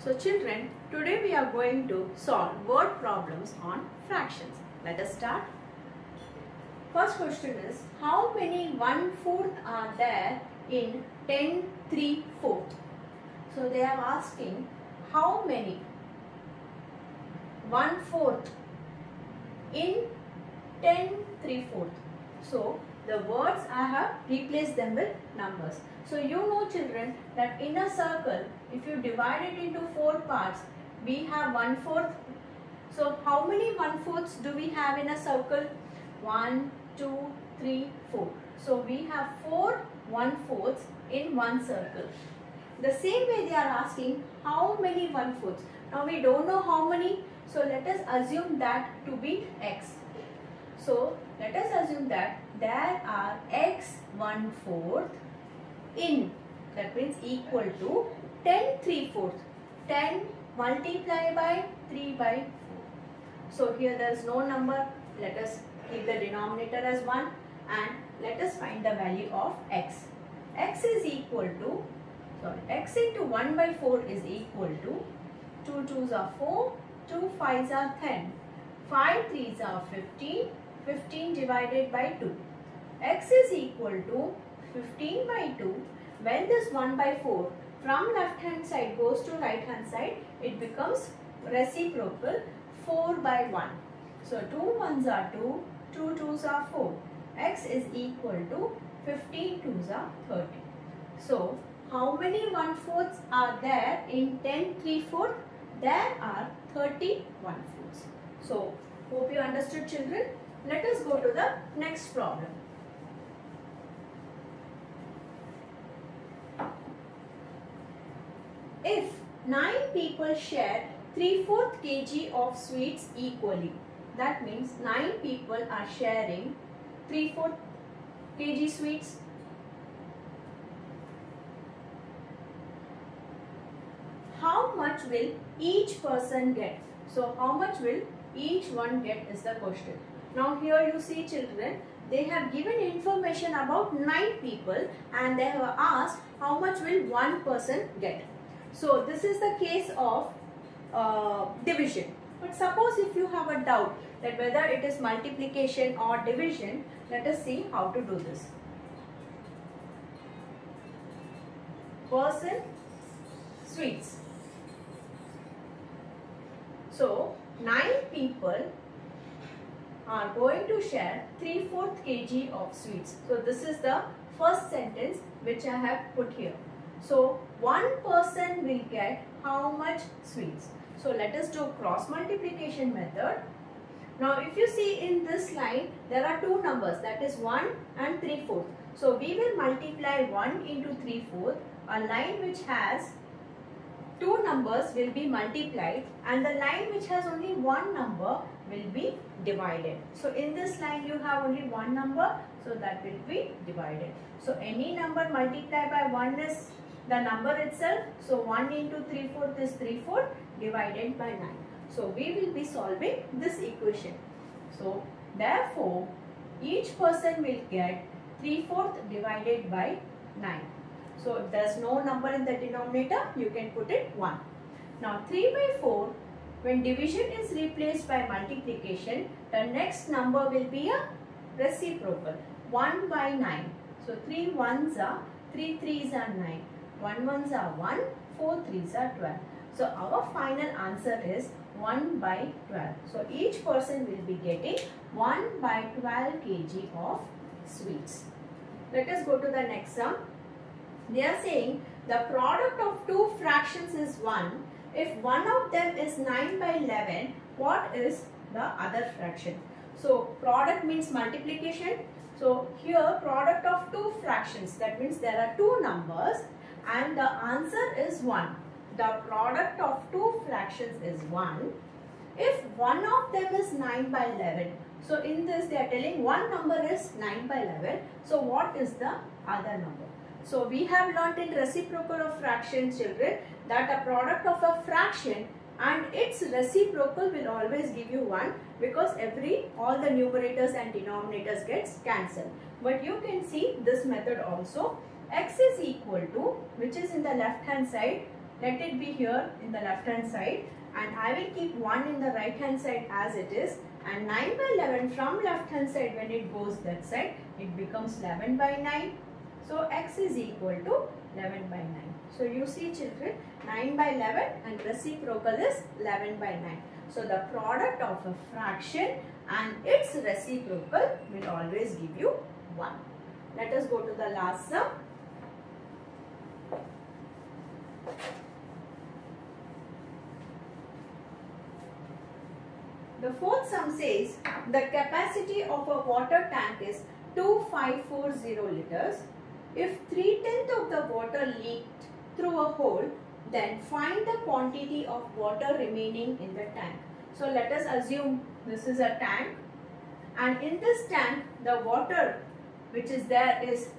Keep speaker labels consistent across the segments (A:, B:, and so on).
A: So children, today we are going to solve word problems on fractions. Let us start. First question is, how many 1/4 are there in 10 3/4? So they are asking how many 1/4 in 10 3/4. So the words I have replaced them with numbers. So you know children that in a circle, if you divide it into 4 parts, we have 1/4. So how many 1/4s do we have in a circle? 1, 2, 3, 4. So we have 4 1/4s in one circle. The same way they are asking how many 1/4s. Now we don't know how many. So let us assume that to be x. So let us assume that there are x 1/4 in, that means equal to 10 3/4. 10 multiplied by 3/4. So here there is no number. Let us keep the denominator as 1 and let us find the value of x. X is equal to, x into 1/4 is equal to 2 2s are 4, 2 5s are 10, 5 3s are 15, 15 divided by 2. X is equal to 15/2. When this 1/4 from left hand side goes to right hand side, it becomes reciprocal 4/1. So 2 1s are 2, 2 2s are 4. X is equal to 15 2s are 30. So how many 1/4s are there in 10 3/4? There are 30 1/4s. So hope you understood children. Let us go to the next problem. If 9 people share 3/4 kg of sweets equally, that means 9 people are sharing 3/4 kg sweets. How much will each person get? So how much will each one get is the question. Now here you see children, they have given information about 9 people and they have asked how much will one person get. So this is the case of division. But suppose if you have a doubt that whether it is multiplication or division, let us see how to do this. Person, sweets. So 9 people are going to share 3/4 kg of sweets. So this is the first sentence which I have put here. So one person will get how much sweets? So let us do cross multiplication method. Now if you see in this line, there are two numbers, that is 1 and 3/4. So we will multiply 1 into 3/4. A line which has two numbers will be multiplied and the line which has only one number will be divided. So in this line you have only one number, so that will be divided. So any number multiplied by 1 is the number itself. So 1 into 3/4 is 3/4 divided by 9. So we will be solving this equation. So therefore each person will get 3/4 divided by 9. So if there is no number in the denominator, you can put it 1. Now 3/4, when division is replaced by multiplication, the next number will be a reciprocal, 1/9. So 3 1s are 3 3s are 9, 1 1s are 1, 4 3s are 12. So our final answer is 1/12. So each person will be getting 1/12 kg of sweets. Let us go to the next sum. They are saying the product of two fractions is 1. If one of them is 9/11, what is the other fraction? So product means multiplication. So here product of two fractions, that means there are two numbers and the answer is 1. The product of two fractions is 1. If one of them is 9/11, so in this they are telling one number is 9/11. So what is the other number? So we have learnt in reciprocal of fractions children that a product of a fraction and its reciprocal will always give you 1 because all the numerators and denominators gets cancelled. But you can see this method also. X is equal to, which is in the left hand side, let it be here in the left hand side, and I will keep 1 in the right hand side as it is, and 9 by 11 from left hand side, when it goes that side, it becomes 11 by 9. So x is equal to 11 by 9. So you see children, 9 by 11 and reciprocal is 11 by 9. So the product of a fraction and its reciprocal will always give you 1. Let us go to the last sum. The fourth sum says the capacity of a water tank is 2540 liters. If 3/10 of the water leaked through a hole, then find the quantity of water remaining in the tank. So let us assume this is a tank, and in this tank the water which is there is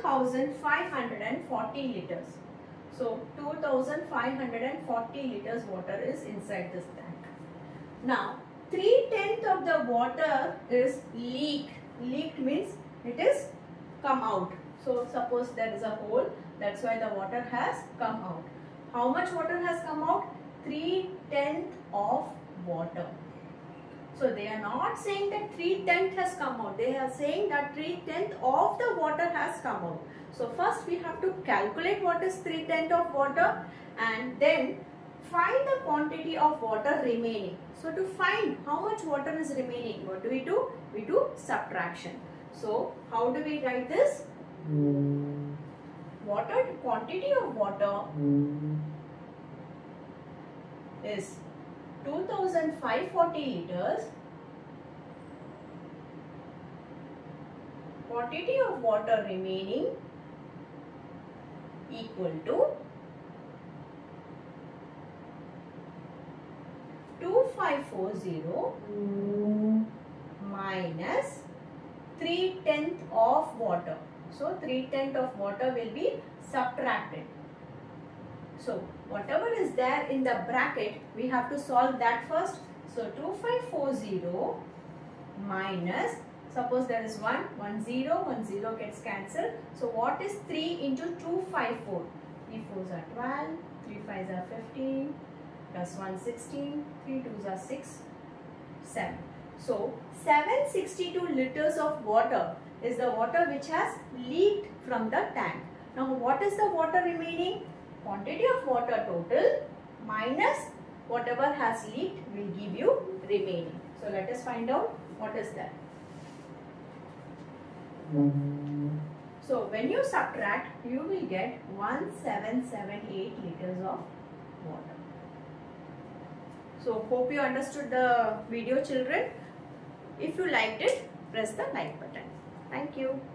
A: 2540 liters. So 2540 liters water is inside this tank. Now 3/10 of the water is leaked. Leaked means it is come out. So suppose there is a hole, that's why the water has come out. How much water has come out? 3/10 of water. So they are not saying that 3/10 has come out. They are saying that 3/10 of the water has come out. So first we have to calculate what is 3/10 of water, and then find the quantity of water remaining. So to find how much water is remaining, what do? We do subtraction. So how do we write this? Water, quantity of water is 2540 liters. Quantity of water remaining equal to 2540 minus 3/10 of water. So 3/10 of water will be subtracted. So whatever is there in the bracket, we have to solve that first. So 2540 minus, suppose there is 1 0 gets cancelled. So what is 3 into 254? 3 4s are 12, 3 5s are 15, plus 1 16, 3 2s are 6, 7. So 762 liters of water is the water which has leaked from the tank. Now what is the water remaining? Quantity of water total minus whatever has leaked will give you remaining. So let us find out what is that. So when you subtract, you will get 1778 liters of water. So hope you understood the video, children. If you liked it, press the like button. Thank you.